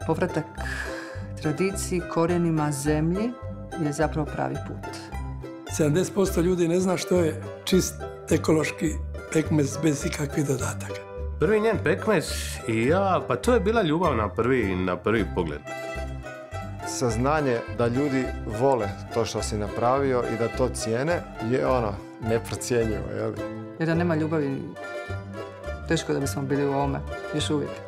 povratak tradiciji, korijenima, zemlji je zapravo pravi put. 70% ljudi ne zna što je čist ekološki pekmez bez ikakvih dodataka. Prvi njen pekmez i ja, pa to je bila ljubav na prvi pogled. Saznanje da ljudi vole to što si napravio i da to cijene je neprocjenjivo, jel? Jer da nema ljubavi, teško da bismo bili u ovome, još uvijek.